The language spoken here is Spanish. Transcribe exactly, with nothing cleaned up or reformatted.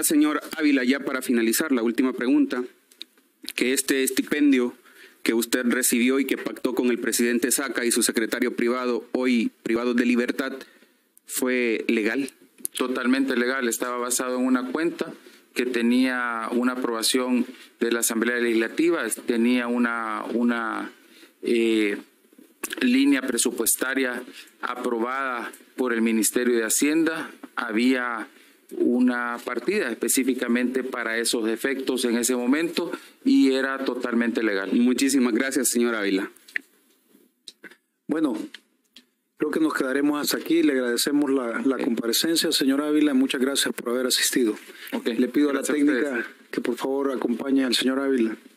señor Ávila, ya para finalizar, la última pregunta, que este estipendio que usted recibió y que pactó con el presidente Saca y su secretario privado, hoy privado de libertad, ¿fue legal? Totalmente legal, estaba basado en una cuenta que tenía una aprobación de la Asamblea Legislativa, tenía una, una eh, línea presupuestaria aprobada por el Ministerio de Hacienda, había una partida específicamente para esos efectos en ese momento y era totalmente legal. Muchísimas gracias, señor Ávila. Bueno, creo que nos quedaremos hasta aquí. Le agradecemos la, la comparecencia, señor Ávila. Muchas gracias por haber asistido. Okay. Le pido Gracias a la técnica que por favor acompañe al señor Ávila.